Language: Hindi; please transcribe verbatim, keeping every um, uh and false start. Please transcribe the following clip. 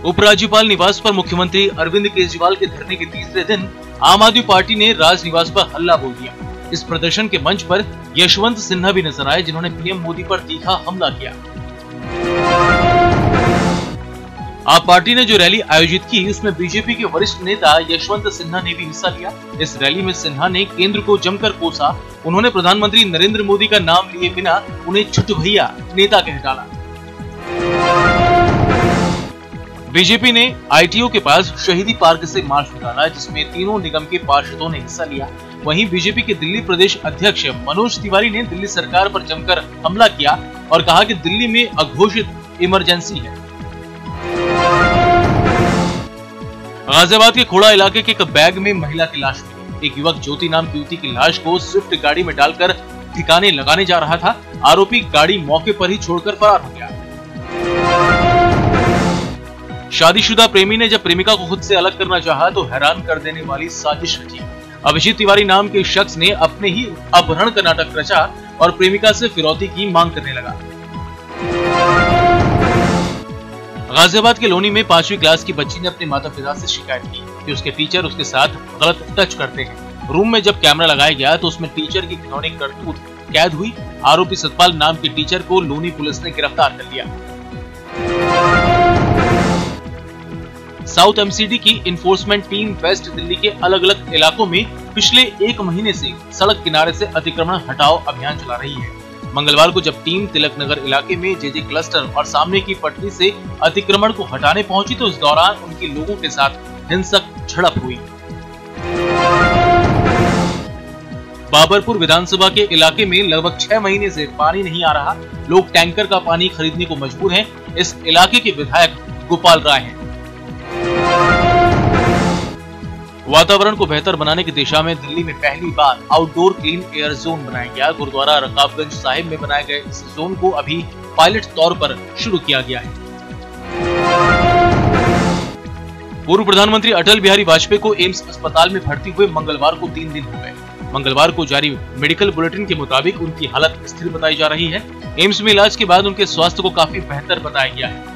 उपराज्यपाल निवास पर मुख्यमंत्री अरविंद केजरीवाल के धरने के तीसरे दिन आम आदमी पार्टी ने राज निवास पर हल्ला बोल दिया। इस प्रदर्शन के मंच पर यशवंत सिन्हा भी नजर आए, जिन्होंने पीएम मोदी पर तीखा हमला किया। आप पार्टी ने जो रैली आयोजित की, उसमें बीजेपी के वरिष्ठ नेता यशवंत सिन्हा ने भी हिस्सा लिया। इस रैली में सिन्हा ने केंद्र को जमकर कोसा। उन्होंने प्रधानमंत्री नरेंद्र मोदी का नाम लिए बिना उन्हें छुट भैया नेता कह डाला। बीजेपी ने आईटीओ के पास शहीदी पार्क से मार्च निकाला, जिसमें तीनों निगम के पार्षदों ने हिस्सा लिया। वहीं बीजेपी के दिल्ली प्रदेश अध्यक्ष मनोज तिवारी ने दिल्ली सरकार पर जमकर हमला किया और कहा कि दिल्ली में अघोषित इमरजेंसी है। गाजियाबाद के खोड़ा इलाके के एक बैग में महिला की लाश मिली। एक युवक ज्योति नाम की युवती की लाश को स्विफ्ट गाड़ी में डालकर ठिकाने लगाने जा रहा था। आरोपी गाड़ी मौके पर ही छोड़कर फरार हो गया। शादीशुदा प्रेमी ने जब प्रेमिका को खुद से अलग करना चाहा तो हैरान कर देने वाली साजिश रची। अभिजीत तिवारी नाम के शख्स ने अपने ही अपहरण का नाटक रचा और प्रेमिका से फिरौती की मांग करने लगा। गाजियाबाद के लोनी में पांचवी क्लास की बच्ची ने अपने माता पिता से शिकायत की कि उसके टीचर उसके साथ गलत टच करते हैं। रूम में जब कैमरा लगाया गया तो उसमें टीचर की घिनौनी करतूत कैद हुई। आरोपी सतपाल नाम के टीचर को लोनी पुलिस ने गिरफ्तार कर लिया। साउथ एमसीडी की इन्फोर्समेंट टीम वेस्ट दिल्ली के अलग अलग इलाकों में पिछले एक महीने से सड़क किनारे से अतिक्रमण हटाओ अभियान चला रही है। मंगलवार को जब टीम तिलक नगर इलाके में जेजे क्लस्टर और सामने की पटरी से अतिक्रमण को हटाने पहुंची तो इस दौरान उनकी लोगों के साथ हिंसक झड़प हुई। बाबरपुर विधानसभा के इलाके में लगभग छह महीने से पानी नहीं आ रहा। लोग टैंकर का पानी खरीदने को मजबूर हैं। इस इलाके के विधायक गोपाल राय हैं। वातावरण को बेहतर बनाने की दिशा में दिल्ली में पहली बार आउटडोर क्लीन एयर जोन बनाया गया। गुरुद्वारा रकाबगंज साहिब में बनाए गए इस जोन को अभी पायलट तौर पर शुरू किया गया है। पूर्व प्रधानमंत्री अटल बिहारी वाजपेयी को एम्स अस्पताल में भर्ती हुए मंगलवार को तीन दिन हो गए। मंगलवार को जारी मेडिकल बुलेटिन के मुताबिक उनकी हालत स्थिर बताई जा रही है। एम्स में इलाज के बाद उनके स्वास्थ्य को काफी बेहतर बताया गया है।